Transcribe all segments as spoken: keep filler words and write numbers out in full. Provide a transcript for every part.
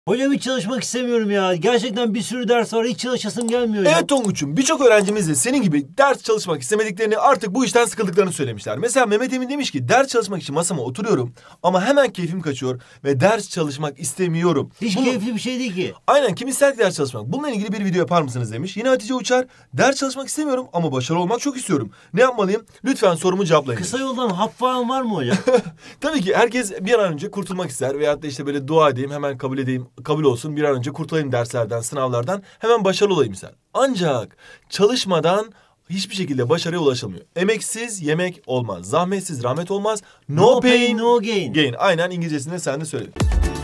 Hocam hiç çalışmak istemiyorum ya. Gerçekten bir sürü ders var. Hiç çalışasım gelmiyor ya. Evet Tonguç'um, birçok öğrencimiz de senin gibi ders çalışmak istemediklerini, artık bu işten sıkıldıklarını söylemişler. Mesela Mehmet Emin demiş ki ders çalışmak için masama oturuyorum ama hemen keyfim kaçıyor ve ders çalışmak istemiyorum. Hiç Bunu... keyifli bir şey değil ki. Aynen, kim ister ki ders çalışmak? Bununla ilgili bir video yapar mısınız demiş. Yine Hatice Uçar, ders çalışmak istemiyorum ama başarılı olmak çok istiyorum. Ne yapmalıyım? Lütfen sorumu cevaplayın. Kısa demiş. yoldan hap falan var mı hocam? Tabii ki herkes bir an önce kurtulmak ister veyahut da işte böyle dua edeyim, hemen kabul edeyim, kabul olsun, bir an önce kurtulayım derslerden, sınavlardan, hemen başarılı olayım ister. Ancak çalışmadan hiçbir şekilde başarıya ulaşılmıyor. Emeksiz yemek olmaz. Zahmetsiz rahmet olmaz. No, No pain, pain, no gain. gain. Aynen, İngilizcesinde sen de söyledin.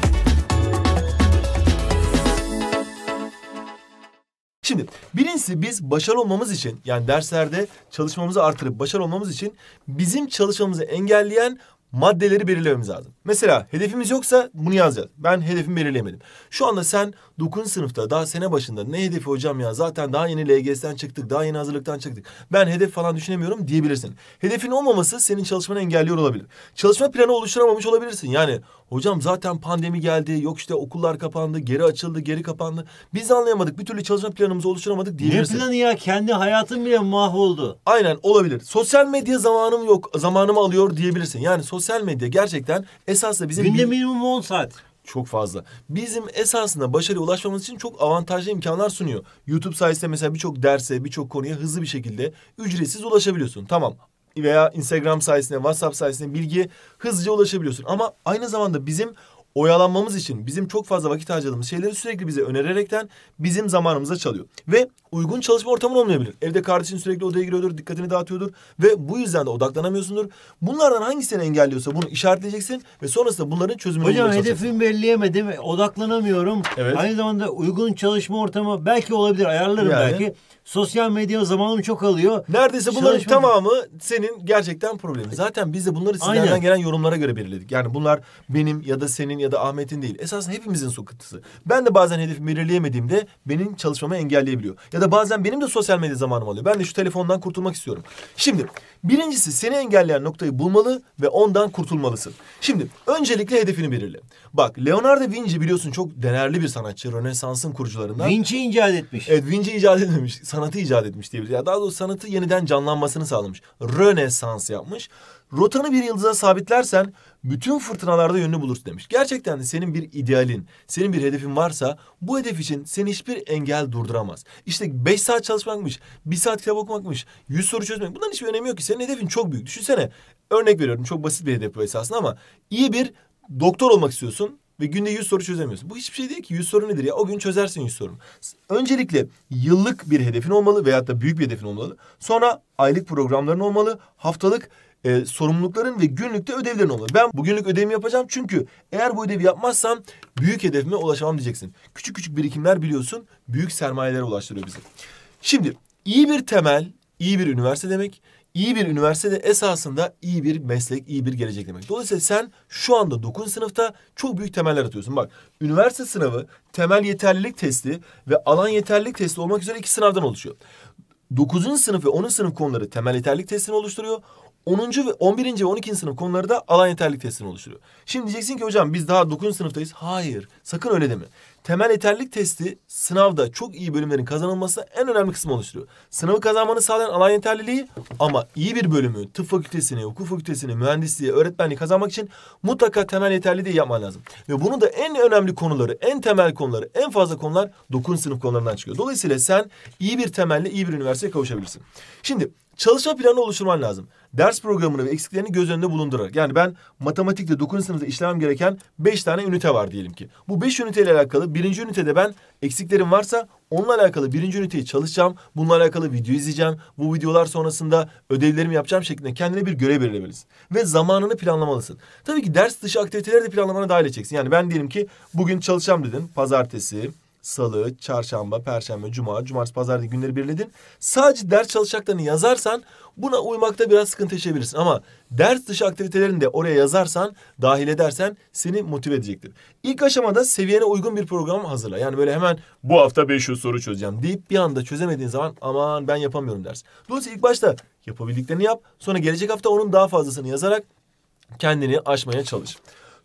Şimdi birincisi, biz başarılı olmamız için, yani derslerde çalışmamızı artırıp başarılı olmamız için bizim çalışmamızı engelleyen maddeleri belirlememiz lazım. Mesela hedefimiz yoksa bunu yazacağız. Ben hedefimi belirleyemedim. Şu anda sen dokuzuncu sınıfta, daha sene başında, ne hedefi hocam ya, zaten daha yeni L G S'ten çıktık, daha yeni hazırlıktan çıktık, ben hedef falan düşünemiyorum diyebilirsin. Hedefin olmaması senin çalışmanı engelliyor olabilir. Çalışma planı oluşturamamış olabilirsin. Yani hocam zaten pandemi geldi, yok işte okullar kapandı, geri açıldı, geri kapandı. Biz de anlayamadık, bir türlü çalışma planımızı oluşturamadık diyebilirsin. Ne planı ya? Kendi hayatım bile mahvoldu. Aynen, olabilir. Sosyal medya zamanım yok, zamanımı alıyor diyebilirsin. Yani sosyal medya gerçekten esasında bizim... Günde bir... minimum on saat. Çok fazla. Bizim esasında başarıya ulaşmamız için çok avantajlı imkanlar sunuyor. YouTube sayesinde mesela birçok derse, birçok konuya hızlı bir şekilde ücretsiz ulaşabiliyorsun. Tamam. Veya Instagram sayesinde, WhatsApp sayesinde bilgiye hızlıca ulaşabiliyorsun. Ama aynı zamanda bizim oyalanmamız için, bizim çok fazla vakit harcadığımız şeyleri sürekli bize önererekten bizim zamanımıza çalıyor. Ve uygun çalışma ortamın olmayabilir. Evde kardeşin sürekli odaya giriyordur, dikkatini dağıtıyordur ve bu yüzden de odaklanamıyorsundur. Bunlardan hangi seni engelliyorsa bunu işaretleyeceksin ve sonrasında bunların çözümünü bulmaya Hocam çalışacaksın. hedefimi belirleyemedim, odaklanamıyorum. Evet. Aynı zamanda uygun çalışma ortamı belki olabilir, ayarlarım Yani. belki. Sosyal medya zamanım çok alıyor. Neredeyse bunların Çalışma... tamamı senin gerçekten problemin. Zaten biz de bunları sizlerden Aynen. gelen yorumlara göre belirledik. Yani bunlar benim ya da senin ya da Ahmet'in değil. Esasında hepimizin sıkıntısı. Ben de bazen hedefimi belirleyemediğimde benim çalışmamı engelleyebiliyor. Ya da bazen benim de sosyal medya zamanım alıyor. Ben de şu telefondan kurtulmak istiyorum. Şimdi birincisi, seni engelleyen noktayı bulmalı ve ondan kurtulmalısın. Şimdi öncelikle hedefini belirle. Bak, Leonardo da Vinci biliyorsun çok değerli bir sanatçı. Rönesans'ın kurucularından. Vinci icat etmiş. Evet, Vinci icat etmemiş. Sanatı icat etmiş diyebiliriz. Ya daha doğrusu sanatı yeniden canlanmasını sağlamış. Rönesans yapmış. Rotanı bir yıldıza sabitlersen bütün fırtınalarda yönünü bulursun demiş. Gerçekten de senin bir idealin, senin bir hedefin varsa bu hedef için seni hiçbir engel durduramaz. İşte beş saat çalışmakmış, bir saat kitap okumakmış, yüz soru çözmek. Bunların hiçbir önemi yok ki. Senin hedefin çok büyük. Düşünsene, örnek veriyorum, çok basit bir hedef bu esasında ama iyi bir doktor olmak istiyorsun ve günde yüz soru çözemiyorsun. Bu hiçbir şey değil ki. yüz soru nedir ya? O gün çözersin yüz sorunu. Öncelikle yıllık bir hedefin olmalı veyahut da büyük bir hedefin olmalı. Sonra aylık programların olmalı. Haftalık e, sorumlulukların ve günlükte ödevlerin olmalı. Ben bugünlük ödevimi yapacağım çünkü eğer bu ödevi yapmazsam büyük hedefime ulaşamam diyeceksin. Küçük küçük birikimler biliyorsun büyük sermayelere ulaştırıyor bizi. Şimdi iyi bir temel, iyi bir üniversite demek. İyi bir üniversite de esasında iyi bir meslek, iyi bir gelecek demek. Dolayısıyla sen şu anda dokuzuncu sınıfta çok büyük temeller atıyorsun. Bak, üniversite sınavı, temel yeterlilik testi ve alan yeterlilik testi olmak üzere iki sınavdan oluşuyor. dokuzuncu sınıf ve onuncu sınıf konuları temel yeterlilik testini oluşturuyor. onuncu ve on birinci ve on ikinci sınıf konuları da alan yeterlilik testini oluşturuyor. Şimdi diyeceksin ki hocam biz daha dokuzuncu sınıftayız. Hayır, sakın öyle deme. Temel yeterlilik testi sınavda çok iyi bölümlerin kazanılmasına en önemli kısmı oluşturuyor. Sınavı kazanmanı sağlayan alan yeterliliği, ama iyi bir bölümü, tıp fakültesini, hukuk fakültesini, mühendisliği, öğretmenliği kazanmak için mutlaka temel yeterliliği yapman lazım. Ve bunu da en önemli konuları, en temel konuları, en fazla konular dokuzuncu sınıf konularından çıkıyor. Dolayısıyla sen iyi bir temelle iyi bir üniversiteye kavuşabilirsin. Şimdi çalışma planı oluşturman lazım. Ders programını ve eksiklerini göz önünde bulundurarak. Yani ben matematikte dokuzuncu sınıfta işlemem gereken beş tane ünite var diyelim ki. Bu beş üniteyle alakalı birinci ünitede ben eksiklerim varsa onunla alakalı birinci üniteyi çalışacağım. Bununla alakalı video izleyeceğim. Bu videolar sonrasında ödevlerimi yapacağım şeklinde kendine bir görev belirlemelisin. Ve zamanını planlamalısın. Tabii ki ders dışı aktiviteleri de planlamana dahil edeceksin. Yani ben diyelim ki bugün çalışacağım dedin. Pazartesi, Salı, Çarşamba, Perşembe, Cuma, Cumartesi, Pazar diye günleri belirledin. Sadece ders çalışacaklarını yazarsan buna uymakta biraz sıkıntı yaşayabilirsin. Ama ders dışı aktivitelerini de oraya yazarsan, dahil edersen seni motive edecektir. İlk aşamada seviyene uygun bir program hazırla. Yani böyle hemen bu hafta beş yüz soru çözeceğim deyip bir anda çözemediğin zaman aman ben yapamıyorum ders. Dolayısıyla ilk başta yapabildiklerini yap. Sonra gelecek hafta onun daha fazlasını yazarak kendini aşmaya çalış.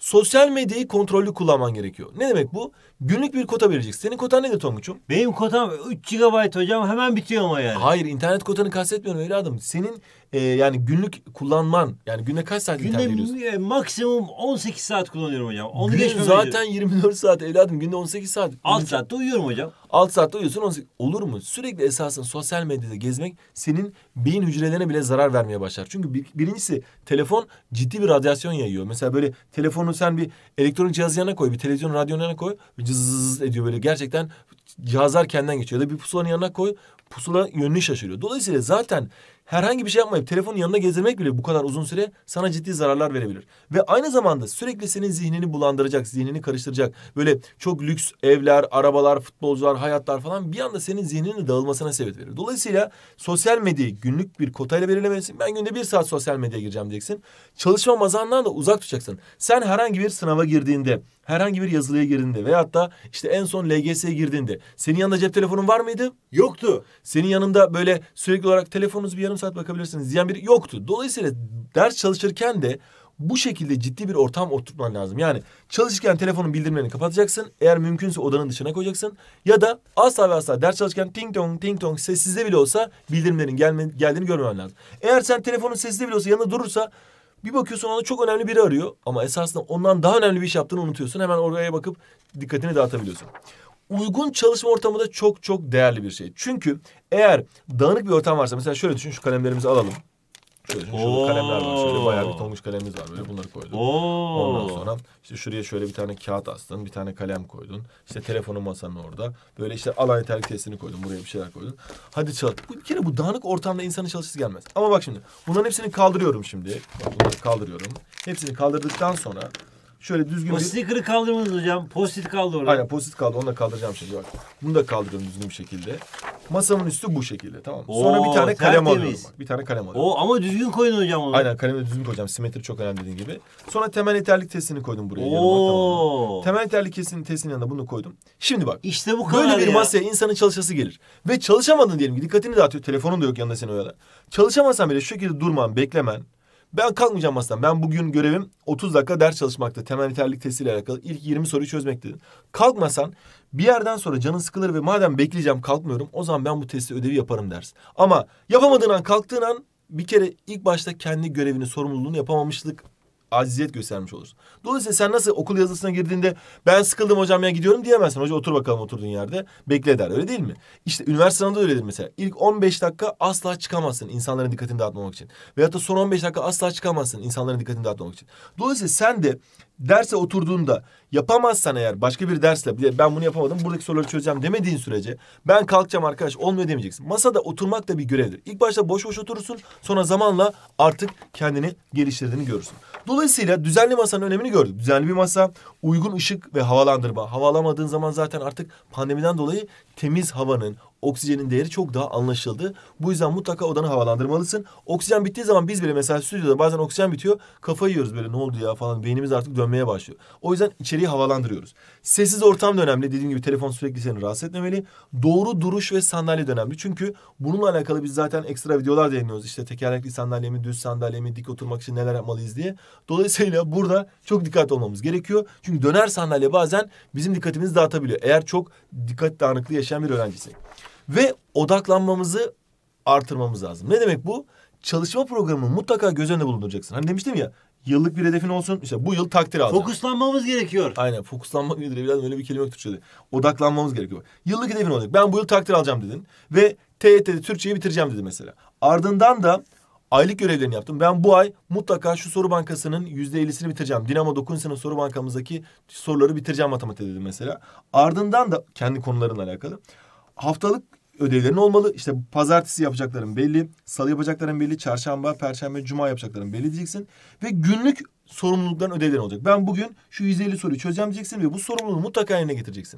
Sosyal medyayı kontrollü kullanman gerekiyor. Ne demek bu? Günlük bir kota vereceksin. Senin kotan nedir Tonguç'um? Benim kotam üç gigabayt hocam, hemen bitiyor ama yani. Hayır, internet kotanı kastetmiyorum evladım. Senin e, yani günlük kullanman, yani günde kaç saat internet veriyorsun? Günde maksimum on sekiz saat kullanıyorum hocam. Onu Gün geçmem zaten yirmi dört saat evladım. Günde on sekiz saat. altı saatte uyuyorum hocam. altı saatte uyuyorsun. on sekiz Olur mu? Sürekli esasın sosyal medyada gezmek senin beyin hücrelerine bile zarar vermeye başlar. Çünkü bir, birincisi telefon ciddi bir radyasyon yayıyor. Mesela böyle telefonu sen bir elektronik cihaz yanına koy, bir televizyon radyonun yanına koy. Cızız ediyor böyle, gerçekten cihazlar kendinden geçiyor. Ya da bir pusulanın yanına koy, pusula yönünü şaşırıyor. Dolayısıyla zaten herhangi bir şey yapmayıp telefonun yanına gezdirmek bile bu kadar uzun süre sana ciddi zararlar verebilir. Ve aynı zamanda sürekli senin zihnini bulandıracak, zihnini karıştıracak. Böyle çok lüks evler, arabalar, futbolcular, hayatlar falan bir anda senin zihninin dağılmasına sebep verir. Dolayısıyla sosyal medyayı günlük bir kotayla belirlemelisin. Ben günde bir saat sosyal medyaya gireceğim diyeceksin. Çalışma mazağından da uzak tutacaksın. Sen herhangi bir sınava girdiğinde, herhangi bir yazılıya girdiğinde veyahut da işte en son L G S'ye girdiğinde senin yanında cep telefonun var mıydı? Yoktu. Senin yanında böyle sürekli olarak telefonunuzu bir yarım saat bakabilirsiniz diyen biri yoktu. Dolayısıyla ders çalışırken de bu şekilde ciddi bir ortam oturtman lazım. Yani çalışırken telefonun bildirimlerini kapatacaksın. Eğer mümkünse odanın dışına koyacaksın. Ya da asla ve asla ders çalışırken ting tong ting tong sessizde bile olsa bildirimlerin gelme, geldiğini görmemen lazım. Eğer sen telefonun sessizde bile olsa yanında durursa bir bakıyorsun ona çok önemli biri arıyor. Ama esasında ondan daha önemli bir iş yaptığını unutuyorsun. Hemen oraya bakıp dikkatini dağıtabiliyorsun. Uygun çalışma ortamı da çok çok değerli bir şey. Çünkü eğer dağınık bir ortam varsa, mesela şöyle düşün, şu kalemlerimizi alalım. Şöyle düşün, şurada kalemler var. Şöyle bayağı bir Tonguç kalemimiz var. Böyle bunları koydum. Oo. Ondan sonra işte şuraya şöyle bir tane kağıt astın, bir tane kalem koydun. İşte telefonun masanın orada. Böyle işte alan yeterlik testini koydun, buraya bir şeyler koydun. Hadi çalış. Bu bir kere bu dağınık ortamda insanın çalışması gelmez. Ama bak şimdi bunların hepsini kaldırıyorum şimdi. Bak bunları kaldırıyorum. Hepsini kaldırdıktan sonra şöyle düzgün O bir... sticker'ı kaldırmadınız hocam. Post-it kaldı orada. Aynen, post-it kaldı. Onu da kaldıracağım şimdi bak. Bunu da kaldırıyorum düzgün bir şekilde. Masamın üstü bu şekilde, tamam mı? Sonra Oo, bir tane kalem tertemiz. alıyorum bak. Bir tane kalem alıyorum. O ama düzgün koyun hocam onu. Aynen, kalemi de düzgün koyacağım. Simetri çok önemli dediğin gibi. Sonra temel yeterlik testini koydum buraya. Yanıma, tamam mı? Oo. Temel yeterlik testinin, testinin yanında bunu koydum. Şimdi bak. İşte bu kadar Böyle bir ya. masaya insanın çalışası gelir. Ve çalışamadın diyelim ki, dikkatini dağıtıyor. Telefonun da yok yanında, seni oyalar. Çalışamazsan bile şu şekilde durman, beklemen. Ben kalkmayacağım masadan. Ben bugün görevim otuz dakika ders çalışmakta. Temel yeterlilik testiyle alakalı ilk yirmi soruyu çözmek dedim. Kalkmasan bir yerden sonra canın sıkılır ve madem bekleyeceğim, kalkmıyorum, o zaman ben bu testi, ödevi yaparım dersin. Ama yapamadığın an, kalktığın an bir kere ilk başta kendi görevini, sorumluluğunu yapamamışlık, aciziyet göstermiş olursun. Dolayısıyla sen nasıl okul yazısına girdiğinde ben sıkıldım hocam ya gidiyorum diyemezsin. Hoca otur bakalım oturduğun yerde bekle der, öyle değil mi? İşte üniversite sınavında da öyledir mesela. İlk on beş dakika asla çıkamazsın insanların dikkatini dağıtmamak için. Veyahut da son on beş dakika asla çıkamazsın insanların dikkatini dağıtmamak için. Dolayısıyla sen de derse oturduğunda yapamazsan eğer, başka bir dersle ben bunu yapamadım, buradaki soruları çözeceğim demediğin sürece ben kalkacağım arkadaş olmuyor demeyeceksin. Masada oturmak da bir görevdir. İlk başta boş boş oturursun, sonra zamanla artık kendini geliştirdiğini görürsün. Dolayısıyla düzenli masanın önemini gördük. Düzenli bir masa, uygun ışık ve havalandırma. Hava alamadığın zaman zaten artık pandemiden dolayı temiz havanın, oksijenin değeri çok daha anlaşıldı. Bu yüzden mutlaka odanı havalandırmalısın. Oksijen bittiği zaman biz bile mesela stüdyoda bazen oksijen bitiyor. Kafayı yiyoruz böyle, ne oldu ya falan. Beynimiz artık dönmeye başlıyor. O yüzden içeriği havalandırıyoruz. Sessiz ortam da önemli. Dediğim gibi telefon sürekli seni rahatsız etmemeli. Doğru duruş ve sandalye de önemli. Çünkü bununla alakalı biz zaten ekstra videolar da yayınlıyoruz. İşte tekerlekli sandalye mi, düz sandalye mi, dik oturmak için neler yapmalıyız diye. Dolayısıyla burada çok dikkatli olmamız gerekiyor. Çünkü döner sandalye bazen bizim dikkatimizi dağıtabiliyor. Eğer çok dikkat dağınıklığı yaşayan bir öğrenciysek. Ve odaklanmamızı artırmamız lazım. Ne demek bu? Çalışma programını mutlaka göz önünde bulunduracaksın. Hani demiştim ya, yıllık bir hedefin olsun. İşte bu yıl takdir alacağım. Fokuslanmamız gerekiyor. Aynen, fokuslanmak nedir evladım, öyle bir kelime yok Türkçe'de. Odaklanmamız gerekiyor. Yıllık hedefin olacak. Ben bu yıl takdir alacağım dedin. Ve T Y T'de Türkçeyi bitireceğim dedi mesela. Ardından da aylık görevlerini yaptım. Ben bu ay mutlaka şu soru bankasının yüzde ellisini bitireceğim. Dinamo Dokunsa'nın soru bankamızdaki soruları bitireceğim matematik dedim mesela. Ardından da kendi konularınla alakalı haftalık ödevlerin olmalı. İşte pazartesi yapacakların belli, salı yapacakların belli, çarşamba, perşembe, cuma yapacakların belli diyeceksin. Ve günlük sorumlulukların, ödevlerin olacak. Ben bugün şu yüz elli soruyu çözeceğim diyeceksin ve bu sorumluluğu mutlaka yerine getireceksin.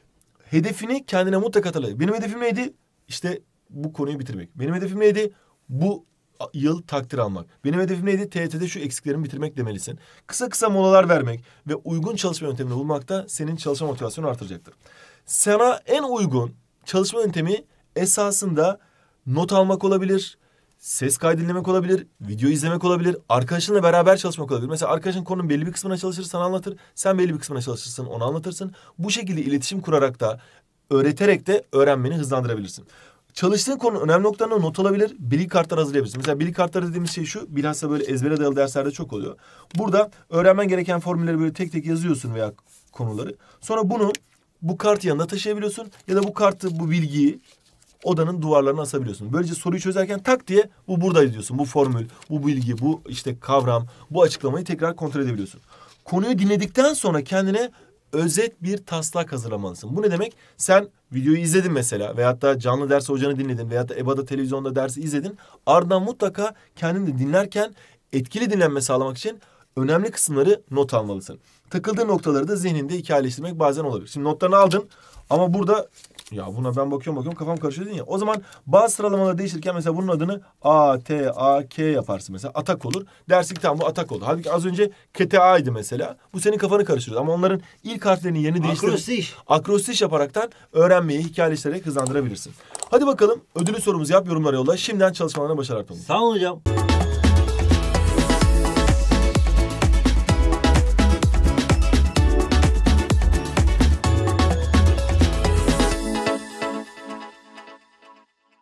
Hedefini kendine mutlaka hatırla. Benim hedefim neydi? İşte bu konuyu bitirmek. Benim hedefim neydi? Bu yıl takdir almak. Benim hedefim neydi? T Y T'de şu eksiklerimi bitirmek demelisin. Kısa kısa molalar vermek ve uygun çalışma yöntemini bulmak da senin çalışma motivasyonu artıracaktır. Sana en uygun çalışma yöntemi esasında not almak olabilir, ses kaydı dinlemek olabilir, video izlemek olabilir, arkadaşınla beraber çalışmak olabilir. Mesela arkadaşın konunun belli bir kısmına çalışır, sana anlatır. Sen belli bir kısmına çalışırsın, onu anlatırsın. Bu şekilde iletişim kurarak da, öğreterek de öğrenmeni hızlandırabilirsin. Çalıştığın konu önemli noktalarına not alabilir, bilgi kartları hazırlayabilirsin. Mesela bilgi kartları dediğimiz şey şu, bilhassa böyle ezbere dayalı derslerde çok oluyor. Burada öğrenmen gereken formülleri böyle tek tek yazıyorsun veya konuları. Sonra bunu bu kart yanında taşıyabiliyorsun ya da bu kartı, bu bilgiyi odanın duvarlarına asabiliyorsun. Böylece soruyu çözerken tak diye bu burada diyorsun. Bu formül, bu bilgi, bu işte kavram, bu açıklamayı tekrar kontrol edebiliyorsun. Konuyu dinledikten sonra kendine özet bir taslak hazırlamalısın. Bu ne demek? Sen videoyu izledin mesela veyahut da canlı ders hocanı dinledin veyahut da E B A'da televizyonda dersi izledin. Ardından mutlaka kendin de dinlerken etkili dinlenme sağlamak için önemli kısımları not almalısın. Takıldığın noktaları da zihninde hikayeleştirmek bazen olabilir. Şimdi notlarını aldın ama burada ya buna ben bakıyorum bakıyorum kafam karışıyor dedin ya. O zaman bazı sıralamaları değiştirirken mesela bunun adını A, T, A, K yaparsın mesela. Atak olur. Dersin ki tamam bu atak oldu. Halbuki az önce K T A'ydı mesela. Bu senin kafanı karıştırıyor. Ama onların ilk harflerinin yerini değiştirip Akrostiş. akrostiş yaparaktan öğrenmeyi hikayeleştirerek hızlandırabilirsin. Hadi bakalım ödülü sorumuzu yap, yorumlara yolla. Şimdiden çalışmalarına başarılar. Sağ olun hocam.